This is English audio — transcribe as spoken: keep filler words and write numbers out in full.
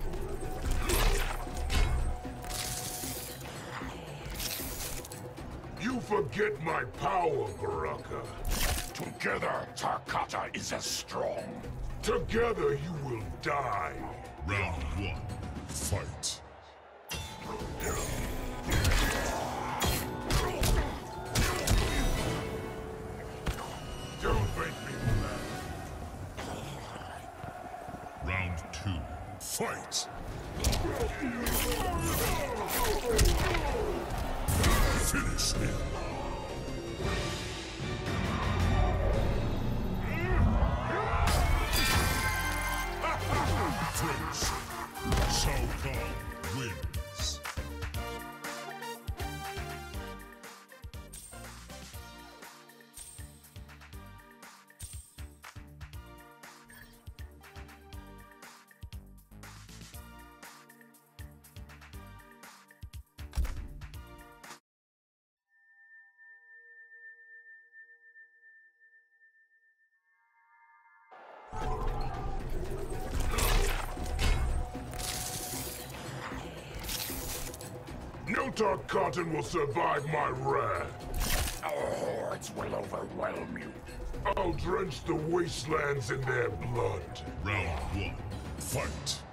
You forget my power, Baraka. Together, Tarkata is as strong. Together you will die. Round one, fight. Don't make me laugh. Round two, fight. Finish him. Finish. Shao wins. No Tarkatan will survive my wrath. Our hordes will overwhelm you. I'll drench the wastelands in their blood. Round one, fight.